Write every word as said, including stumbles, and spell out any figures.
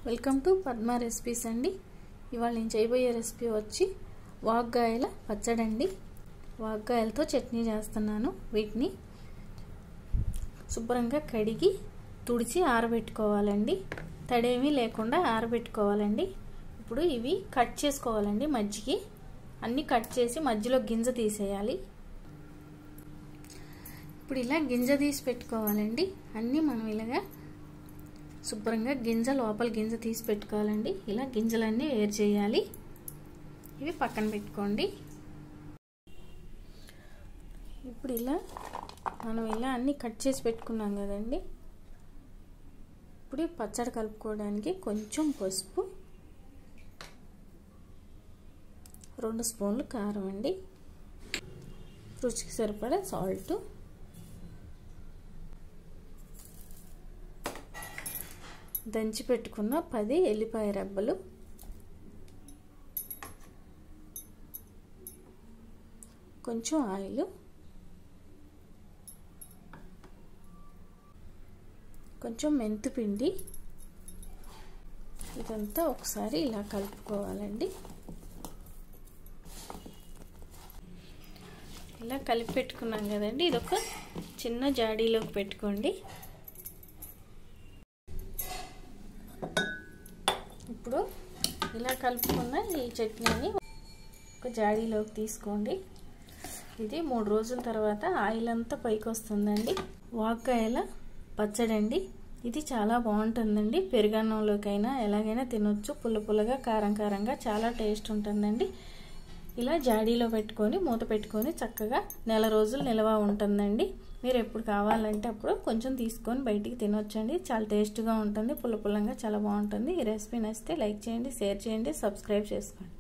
Welcome to Padma recipes అండి. ఇవాళ నేను చేయబోయే రెసిపీ వచ్చి వాగ్గాయల పచ్చడి అండి. వాగ్గాయలతో చట్నీ చేస్తున్నాను. వీటిని శుభ్రంగా కడిగి తుడిచి ఆరబెట్టుకోవాలండి. తడేమీ లేకుండా ఆరబెట్టుకోవాలండి. ఇప్పుడు ఇవి కట్ చేసుకోవాలండి. మజ్జికి అన్నీ కట్ చేసి మధ్యలో గింజ తీసేయాలి. ఇప్పుడు ఇలా గింజ తీసి పెట్టుకోవాలండి. అన్నీ మనం ఇలాగా శుభ్రంగా గింజ లోపల గింజ తీసి పెట్టుకోవాలండి. ఇలా గింజలన్నీ వేరు చేయాలి. ఇవి పక్కన పెట్టుకోండి. ఇప్పుడు ఇలా మనం ఇలా అన్నీ కట్ చేసి పెట్టుకున్నాం కదండి. ఇప్పుడు పచ్చడి కలుపుకోవడానికి కొంచెం పసుపు, రెండు స్పూన్లు కారం అండి, రుచికి సరిపడా సాల్ట్, దంచి పెట్టుకున్న పది ఎల్లిపాయ రెబ్బలు, కొంచెం ఆయిల్, కొంచెం మెంతిపిండి, ఇదంతా ఒకసారి ఇలా కలుపుకోవాలండి. ఇలా కలిపి పెట్టుకున్నాం కదండి. ఇదొక చిన్న జాడీలోకి పెట్టుకోండి. ఇప్పుడు ఇలా కలుపుకున్న ఈ చట్నీని ఒక జాడీలోకి తీసుకోండి. ఇది మూడు రోజుల తర్వాత ఆయిల్ అంతా పైకి వస్తుందండి. వాగ్గాయల పచ్చడి అండి. ఇది చాలా బాగుంటుందండి. పెరుగన్నంలోకైనా ఎలాగైనా తినొచ్చు. పుల్ల పుల్లగా కారం కారంగా చాలా టేస్ట్ ఉంటుందండి. ఇలా జాడీలో పెట్టుకొని మూత పెట్టుకొని చక్కగా నెల రోజులు నిల్వ ఉంటుందండి. మీరు ఎప్పుడు కావాలంటే అప్పుడు కొంచెం తీసుకొని బయటికి తినొచ్చండి. చాలా టేస్ట్గా ఉంటుంది. పుల్ల పుల్లంగా చాలా బాగుంటుంది. ఈ రెసిపీ నచ్చితే లైక్ చేయండి, షేర్ చేయండి, సబ్స్క్రైబ్ చేసుకోండి.